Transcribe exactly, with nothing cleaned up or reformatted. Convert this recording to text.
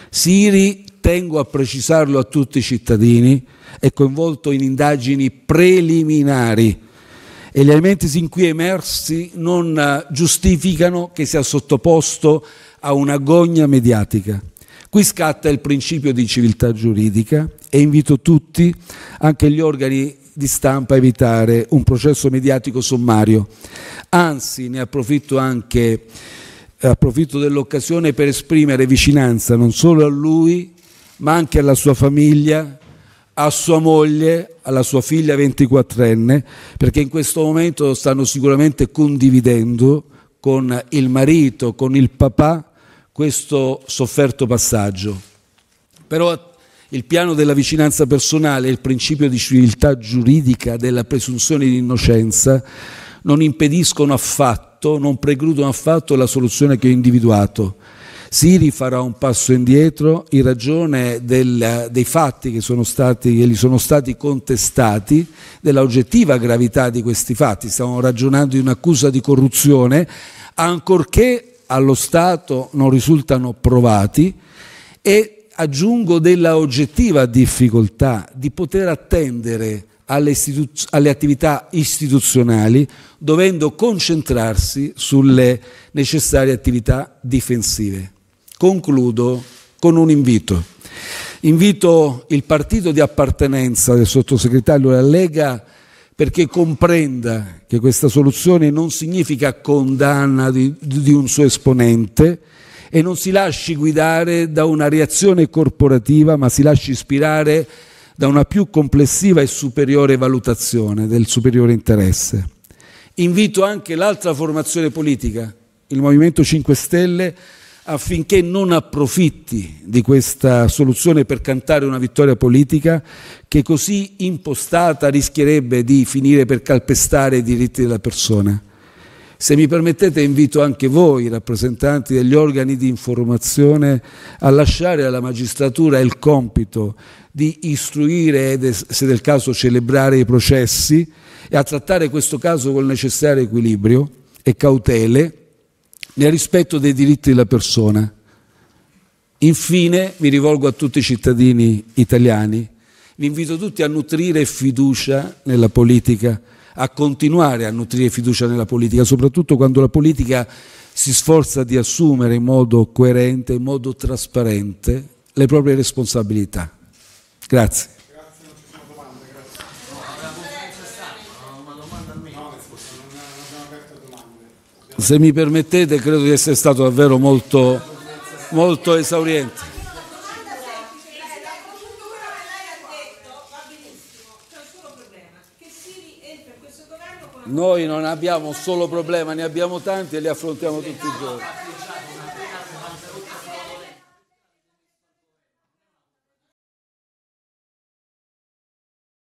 Siri, tengo a precisarlo a tutti i cittadini, è coinvolto in indagini preliminari e gli elementi sin qui emersi non giustificano che sia sottoposto a una gogna mediatica. Qui scatta il principio di civiltà giuridica e invito tutti, anche gli organi di stampa, a evitare un processo mediatico sommario. Anzi, ne approfitto anche approfitto dell'occasione per esprimere vicinanza non solo a lui, ma anche alla sua famiglia, a sua moglie, alla sua figlia ventiquattrenne, perché in questo momento lo stanno sicuramente condividendo con il marito, con il papà, questo sofferto passaggio. Però il piano della vicinanza personale e il principio di civiltà giuridica della presunzione di innocenza non impediscono affatto, non precludono affatto la soluzione che ho individuato. Siri farà un passo indietro in ragione del, dei fatti che, sono stati, che gli sono stati contestati, della oggettiva gravità di questi fatti. Stiamo ragionando di un'accusa di corruzione, ancorché allo Stato non risultano provati, e aggiungo della oggettiva difficoltà di poter attendere alle, istituz- alle attività istituzionali, dovendo concentrarsi sulle necessarie attività difensive. Concludo con un invito. Invito il partito di appartenenza del sottosegretario della Lega perché comprenda che questa soluzione non significa condanna di, di un suo esponente e non si lasci guidare da una reazione corporativa, ma si lasci ispirare da una più complessiva e superiore valutazione del superiore interesse. Invito anche l'altra formazione politica, il Movimento cinque Stelle, affinché non approfitti di questa soluzione per cantare una vittoria politica che così impostata rischierebbe di finire per calpestare i diritti della persona. Se mi permettete, invito anche voi, rappresentanti degli organi di informazione, a lasciare alla magistratura il compito di istruire e, se del caso, celebrare i processi e a trattare questo caso col necessario equilibrio e cautele nel rispetto dei diritti della persona. Infine mi rivolgo a tutti i cittadini italiani, vi invito tutti a nutrire fiducia nella politica, a continuare a nutrire fiducia nella politica, soprattutto quando la politica si sforza di assumere in modo coerente, in modo trasparente le proprie responsabilità. Grazie. Grazie, non ci sono domande, grazie. No, una domanda a me. No, scusa, non abbiamo aperto domande. Se mi permettete, credo di essere stato davvero molto, molto esauriente. Noi non abbiamo un solo problema, ne abbiamo tanti e li affrontiamo tutti i giorni.